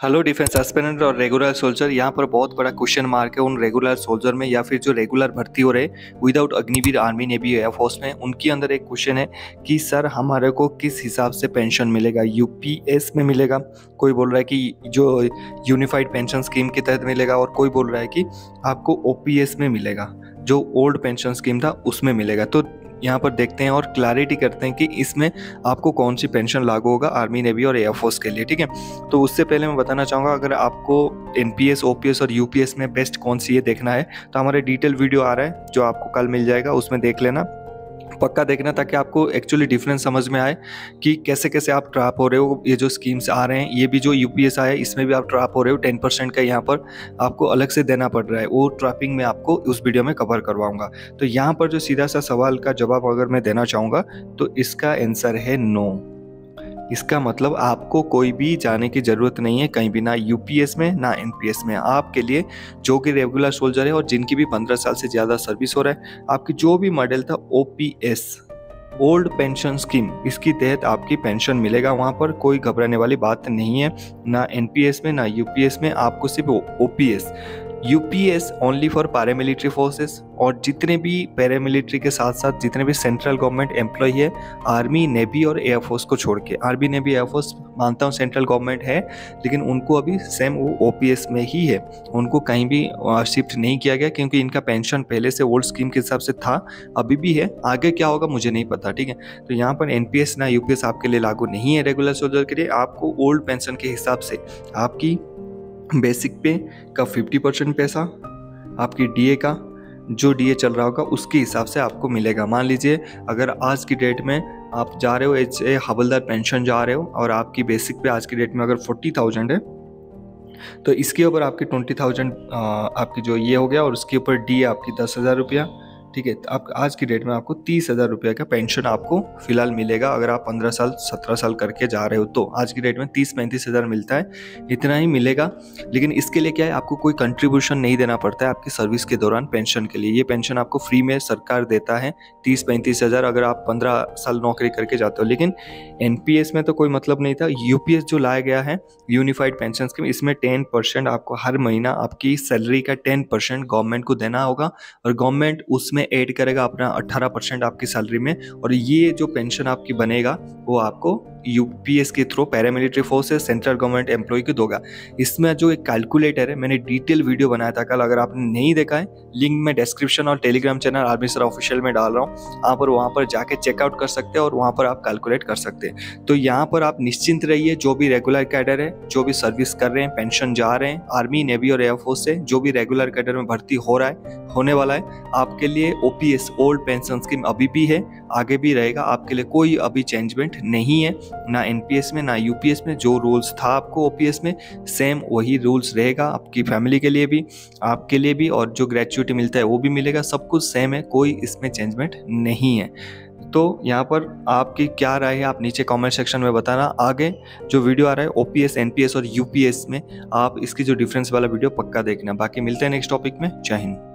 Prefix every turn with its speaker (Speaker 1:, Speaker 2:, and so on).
Speaker 1: Hello defence aspirant और regular soldier, यहाँ पर बहुत बड़ा क्वेश्चन मार्क है उन रेगुलर सोल्जर में या फिर जो रेगुलर भर्ती हो रहे without Agniveer army navy air force में। उनके अंदर एक क्वेश्चन है कि सर हमारे को किस हिसाब से पेंशन मिलेगा, यूपीएस में मिलेगा, कोई बोल रहा है कि जो यूनिफाइड पेंशन स्कीम के तहत मिलेगा, और कोई बोल रहा है कि आपको ओपीएस में मिलेगा, जो ओल्ड पेंशन स्कीम था उसमें मिलेगा। तो यहाँ पर देखते हैं और क्लैरिटी करते हैं कि इसमें आपको कौन सी पेंशन लागू होगा आर्मी नेवी और एयरफोर्स के लिए। ठीक है, तो उससे पहले मैं बताना चाहूँगा, अगर आपको एनपीएस ओपीएस और यूपीएस में बेस्ट कौन सी है देखना है तो हमारे डिटेल वीडियो आ रहा है जो आपको कल मिल जाएगा, उसमें देख लेना, पक्का देखना, ताकि आपको एक्चुअली डिफरेंस समझ में आए कि कैसे कैसे आप ट्रैप हो रहे हो। ये जो स्कीम्स आ रहे हैं, ये भी जो यूपीएस आया है इसमें भी आप ट्रैप हो रहे हो। 10% का यहाँ पर आपको अलग से देना पड़ रहा है, वो ट्रैपिंग में आपको उस वीडियो में कवर करवाऊंगा। तो यहाँ पर जो सीधा सा सवाल का जवाब अगर मैं देना चाहूँगा तो इसका आंसर है नो। इसका मतलब आपको कोई भी जाने की ज़रूरत नहीं है कहीं भी, ना यूपीएस में ना एनपीएस में। आपके लिए जो कि रेगुलर सोल्जर है और जिनकी भी 15 साल से ज़्यादा सर्विस हो रहा है, आपकी जो भी मॉडल था ओपीएस ओल्ड पेंशन स्कीम, इसकी तहत आपकी पेंशन मिलेगा। वहाँ पर कोई घबराने वाली बात नहीं है, ना एनपीएस में ना यूपीएस में, आपको सिर्फ OPS. UPS only for paramilitary forces, और जितने भी पैरामिलिट्री के साथ साथ जितने भी सेंट्रल गवर्नमेंट एम्प्लॉय है आर्मी नेवी और एयरफोर्स को छोड़ के। आर्मी नेवी एयरफोर्स मानता हूँ सेंट्रल गवर्नमेंट है, लेकिन उनको अभी सेम वो ओपीएस में ही है, उनको कहीं भी शिफ्ट नहीं किया गया, क्योंकि इनका पेंशन पहले से ओल्ड स्कीम के हिसाब से था, अभी भी है, आगे क्या होगा मुझे नहीं पता। ठीक है, तो यहाँ पर एनपीएस ना यूपीएस आपके लिए लागू नहीं है रेगुलर सोल्जर के लिए। आपको ओल्ड पेंशन के हिसाब से आपकी बेसिक पे का 50% पैसा, आपकी डीए का जो डीए चल रहा होगा उसके हिसाब से आपको मिलेगा। मान लीजिए अगर आज की डेट में आप जा रहे हो एज ए हवलदार पेंशन जा रहे हो और आपकी बेसिक पे आज की डेट में अगर 40,000 है, तो इसके ऊपर आपकी 20,000 आपकी जो ये हो गया, और उसके ऊपर डीए आपकी 10,000 रुपया। ठीक है, आप आज की डेट में आपको 30,000 रुपये का पेंशन आपको फिलहाल मिलेगा। अगर आप 15 साल 17 साल करके जा रहे हो तो आज की डेट में 30-35 हज़ार मिलता है, इतना ही मिलेगा। लेकिन इसके लिए क्या है, आपको कोई कंट्रीब्यूशन नहीं देना पड़ता है आपकी सर्विस के दौरान पेंशन के लिए। ये पेंशन आपको फ्री में सरकार देता है 30-35 हज़ार, अगर आप 15 साल नौकरी करके जाते हो। लेकिन एनपीएस में तो कोई मतलब नहीं था। यूपीएस जो लाया गया है यूनिफाइड पेंशन स्कीम, इसमें 10% आपको हर महीना आपकी सैलरी का 10% गवर्नमेंट को देना होगा, और गवर्नमेंट उसमें ऐड करेगा अपना 18% आपकी सैलरी में। और ये जो पेंशन आपकी बनेगा वो आपको यूपीएस के through paramilitary forces central government employ को दोगा। इसमें जो एक कैलकुलेटर है, मैंने डिटेल वीडियो बनाया था कल, अगर आपने नहीं देखा है लिंक मैं डिस्क्रिप्शन और Telegram channel army sir official में डाल रहा हूँ, आप वहाँ पर जाके चेकआउट कर सकते हैं और वहाँ पर आप कैलकुलेट कर सकते हैं। तो यहाँ पर आप निश्चिंत रहिए, जो भी रेगुलर कैडर है, जो भी सर्विस कर रहे हैं, पेंशन जा रहे हैं आर्मी नेवी और एयरफोर्स से, जो भी रेगुलर कैडर में भर्ती हो रहा है, होने वाला है, आपके लिए ओपीएस ओल्ड पेंशन स्कीम अभी भी है, आगे भी रहेगा। आपके लिए कोई अभी चेंजमेंट नहीं है, ना एनपीएस में ना यूपीएस में। जो रूल्स था आपको ओपीएस में सेम वही रूल्स रहेगा आपकी फैमिली के लिए भी, आपके लिए भी, और जो ग्रेचुइटी मिलता है वो भी मिलेगा, सब कुछ सेम है, कोई इसमें चेंजमेंट नहीं है। तो यहाँ पर आपकी क्या राय है आप नीचे कमेंट सेक्शन में बताना। आगे जो वीडियो आ रहा है ओपीएस एनपीएस और यूपीएस में, आप इसकी जो डिफरेंस वाला वीडियो पक्का देखना। बाकी मिलते हैं नेक्स्ट टॉपिक में। जय हिंद।